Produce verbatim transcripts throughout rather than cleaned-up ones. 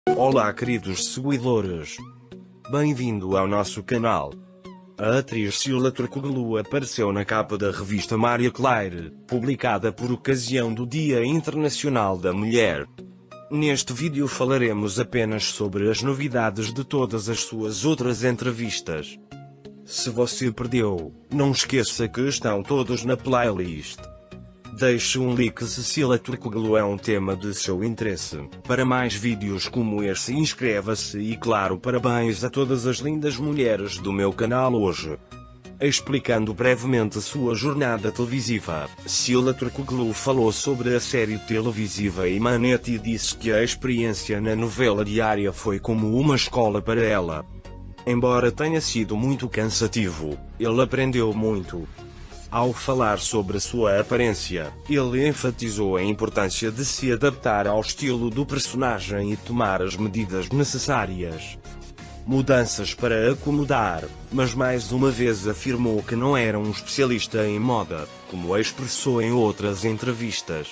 Olá queridos seguidores, bem-vindo ao nosso canal. A atriz Scylla Turkoglu apareceu na capa da revista Marie Claire, publicada por ocasião do Dia Internacional da Mulher. Neste vídeo falaremos apenas sobre as novidades de todas as suas outras entrevistas. Se você perdeu, não esqueça que estão todos na playlist. Deixe um like se Scylla Turkoglu é um tema de seu interesse. Para mais vídeos como este, inscreva-se e, claro, parabéns a todas as lindas mulheres do meu canal hoje. Explicando brevemente sua jornada televisiva, Scylla Turkoglu falou sobre a série televisiva Imanete e disse que a experiência na novela diária foi como uma escola para ela. Embora tenha sido muito cansativo, ele aprendeu muito. Ao falar sobre sua aparência, ele enfatizou a importância de se adaptar ao estilo do personagem e tomar as medidas necessárias. Mudanças para acomodar, mas mais uma vez afirmou que não era um especialista em moda, como expressou em outras entrevistas.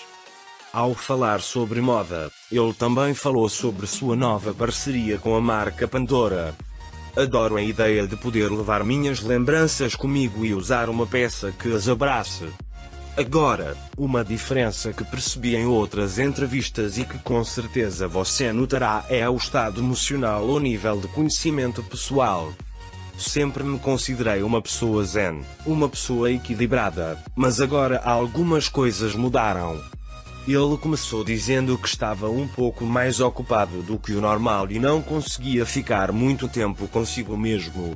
Ao falar sobre moda, ele também falou sobre sua nova parceria com a marca Pandora. Adoro a ideia de poder levar minhas lembranças comigo e usar uma peça que as abrace. Agora, uma diferença que percebi em outras entrevistas e que com certeza você notará é o estado emocional ou nível de conhecimento pessoal. Sempre me considerei uma pessoa zen, uma pessoa equilibrada, mas agora algumas coisas mudaram. Ele começou dizendo que estava um pouco mais ocupado do que o normal e não conseguia ficar muito tempo consigo mesmo.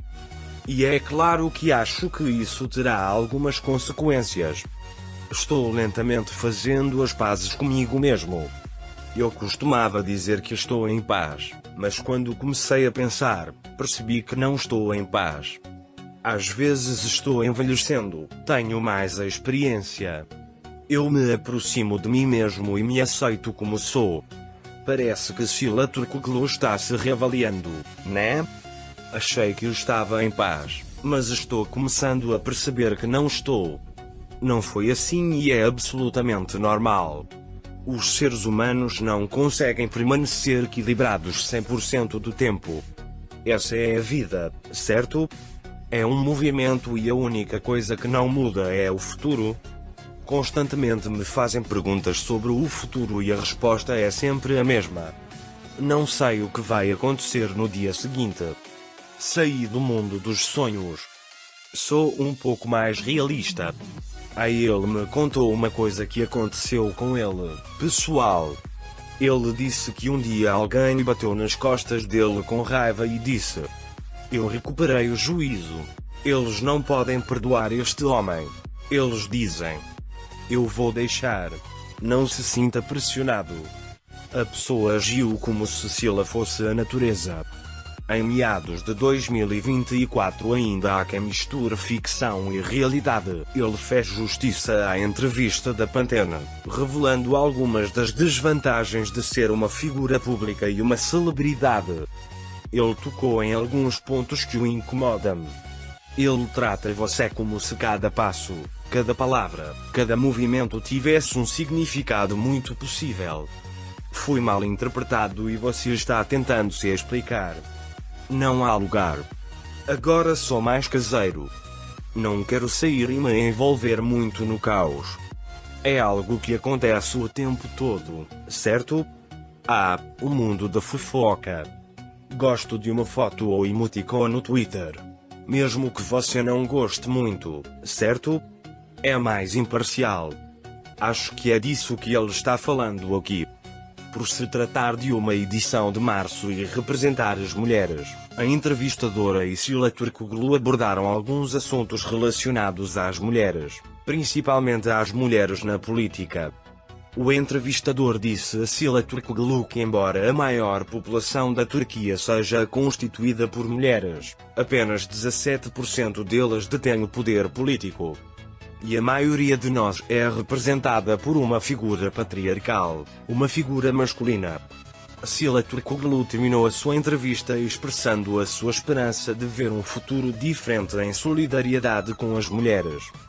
E é claro que acho que isso terá algumas consequências. Estou lentamente fazendo as pazes comigo mesmo. Eu costumava dizer que estou em paz, mas quando comecei a pensar, percebi que não estou em paz. Às vezes estou envelhecendo, tenho mais a experiência. Eu me aproximo de mim mesmo e me aceito como sou. Parece que Scylla Turkoglu está se reavaliando, né? Achei que estava em paz, mas estou começando a perceber que não estou. Não foi assim e é absolutamente normal. Os seres humanos não conseguem permanecer equilibrados cem por cento do tempo. Essa é a vida, certo? É um movimento e a única coisa que não muda é o futuro. Constantemente me fazem perguntas sobre o futuro e a resposta é sempre a mesma. Não sei o que vai acontecer no dia seguinte. Saí do mundo dos sonhos. Sou um pouco mais realista. Aí ele me contou uma coisa que aconteceu com ele, pessoal. Ele disse que um dia alguém bateu nas costas dele com raiva e disse: "Eu recuperei o juízo. Eles não podem perdoar este homem. Eles dizem: eu vou deixar. Não se sinta pressionado." A pessoa agiu como se Scylla fosse a natureza. Em meados de dois mil e vinte e quatro ainda há quem misture ficção e realidade. Ele fez justiça à entrevista da Pantene, revelando algumas das desvantagens de ser uma figura pública e uma celebridade. Ele tocou em alguns pontos que o incomodam. Ele trata você como se cada passo, cada palavra, cada movimento tivesse um significado muito possível. Fui mal interpretado e você está tentando se explicar. Não há lugar. Agora sou mais caseiro. Não quero sair e me envolver muito no caos. É algo que acontece o tempo todo, certo? Ah, o mundo da fofoca. Gosto de uma foto ou emoticon no Twitter. Mesmo que você não goste muito, certo? É mais imparcial. Acho que é disso que ele está falando aqui. Por se tratar de uma edição de março e representar as mulheres, a entrevistadora e Scylla Turkoglu abordaram alguns assuntos relacionados às mulheres, principalmente às mulheres na política. O entrevistador disse a Scylla Turkoglu que embora a maior população da Turquia seja constituída por mulheres, apenas dezassete por cento delas detém o poder político. E a maioria de nós é representada por uma figura patriarcal, uma figura masculina. Scylla Turkoglu terminou a sua entrevista expressando a sua esperança de ver um futuro diferente em solidariedade com as mulheres.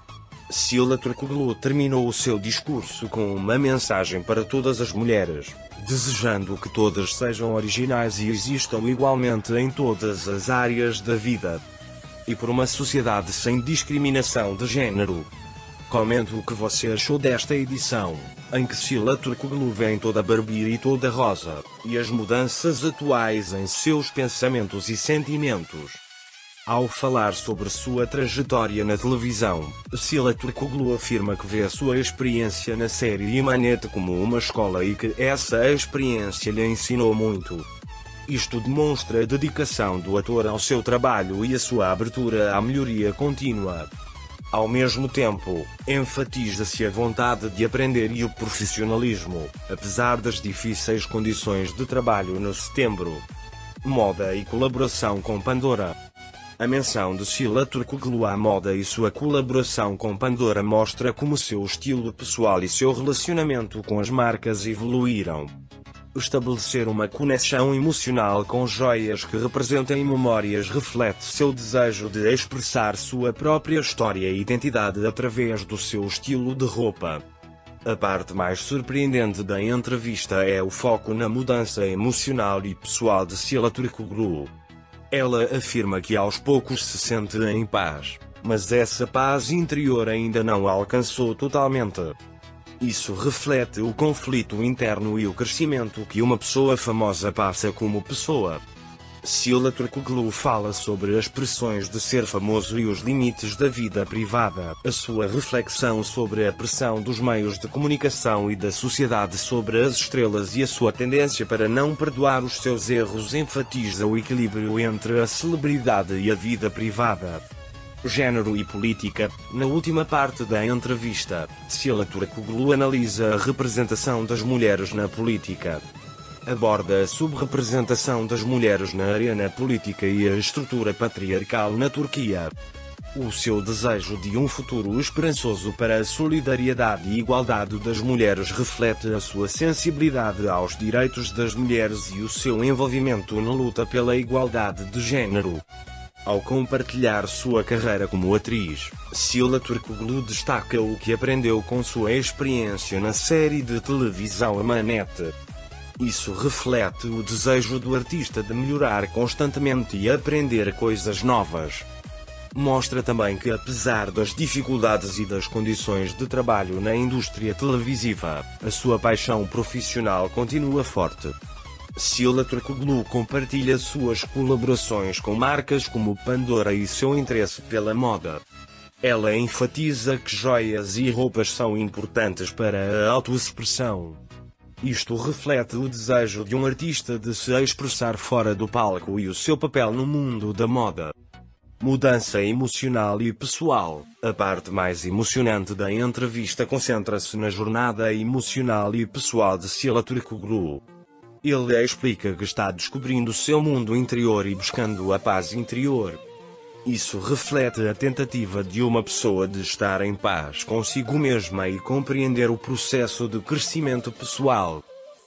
Sila Turkoglu terminou o seu discurso com uma mensagem para todas as mulheres, desejando que todas sejam originais e existam igualmente em todas as áreas da vida. E por uma sociedade sem discriminação de género. Comente o que você achou desta edição, em que Sila Turkoglu vem toda barbie e toda rosa, e as mudanças atuais em seus pensamentos e sentimentos. Ao falar sobre sua trajetória na televisão, Sila Turkoglu afirma que vê a sua experiência na série Emanet como uma escola e que essa experiência lhe ensinou muito. Isto demonstra a dedicação do ator ao seu trabalho e a sua abertura à melhoria contínua. Ao mesmo tempo, enfatiza-se a vontade de aprender e o profissionalismo, apesar das difíceis condições de trabalho no setembro. Moda e colaboração com Pandora. A menção de Sila Turkoglu à moda e sua colaboração com Pandora mostra como seu estilo pessoal e seu relacionamento com as marcas evoluíram. Estabelecer uma conexão emocional com joias que representem memórias reflete seu desejo de expressar sua própria história e identidade através do seu estilo de roupa. A parte mais surpreendente da entrevista é o foco na mudança emocional e pessoal de Sila Turkoglu. Ela afirma que aos poucos se sente em paz, mas essa paz interior ainda não a alcançou totalmente. Isso reflete o conflito interno e o crescimento que uma pessoa famosa passa como pessoa. Sila Turkoglu fala sobre as pressões de ser famoso e os limites da vida privada, a sua reflexão sobre a pressão dos meios de comunicação e da sociedade sobre as estrelas e a sua tendência para não perdoar os seus erros enfatiza o equilíbrio entre a celebridade e a vida privada. Gênero e política. Na última parte da entrevista, Sila Turkoglu analisa a representação das mulheres na política. Aborda a subrepresentação das mulheres na arena política e a estrutura patriarcal na Turquia. O seu desejo de um futuro esperançoso para a solidariedade e igualdade das mulheres reflete a sua sensibilidade aos direitos das mulheres e o seu envolvimento na luta pela igualdade de género. Ao compartilhar sua carreira como atriz, Sila Turkoglu destaca o que aprendeu com sua experiência na série de televisão Emanet. Isso reflete o desejo do artista de melhorar constantemente e aprender coisas novas. Mostra também que, apesar das dificuldades e das condições de trabalho na indústria televisiva, a sua paixão profissional continua forte. Sila Turkoglu compartilha suas colaborações com marcas como Pandora e seu interesse pela moda. Ela enfatiza que joias e roupas são importantes para a autoexpressão. Isto reflete o desejo de um artista de se expressar fora do palco e o seu papel no mundo da moda. Mudança emocional e pessoal. A parte mais emocionante da entrevista concentra-se na jornada emocional e pessoal de Sila Turkoglu. Ele explica que está descobrindo seu mundo interior e buscando a paz interior. Isso reflete a tentativa de uma pessoa de estar em paz consigo mesma e compreender o processo de crescimento pessoal.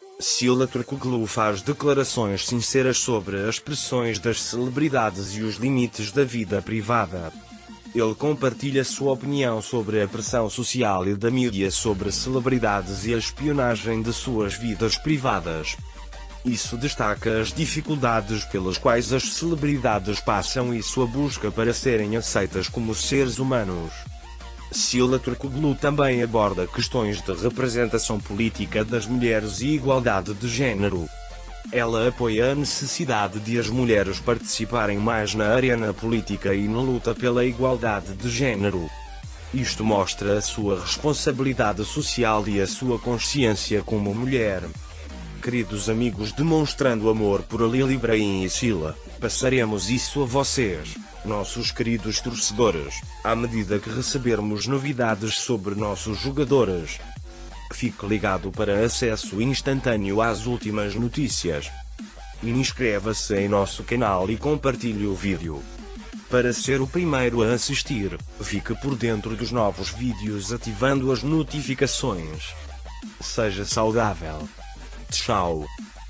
Sila Turkoglu faz declarações sinceras sobre as pressões das celebridades e os limites da vida privada. Ele compartilha sua opinião sobre a pressão social e da mídia sobre celebridades e a espionagem de suas vidas privadas. Isso destaca as dificuldades pelas quais as celebridades passam e sua busca para serem aceitas como seres humanos. Sila Turkoglu também aborda questões de representação política das mulheres e igualdade de género. Ela apoia a necessidade de as mulheres participarem mais na arena política e na luta pela igualdade de género. Isto mostra a sua responsabilidade social e a sua consciência como mulher. Queridos amigos, demonstrando amor por Lily Brahim e Sila, passaremos isso a vocês, nossos queridos torcedores, à medida que recebermos novidades sobre nossos jogadores. Fique ligado para acesso instantâneo às últimas notícias. Inscreva-se em nosso canal e compartilhe o vídeo. Para ser o primeiro a assistir, fique por dentro dos novos vídeos ativando as notificações. Seja saudável. Tchau.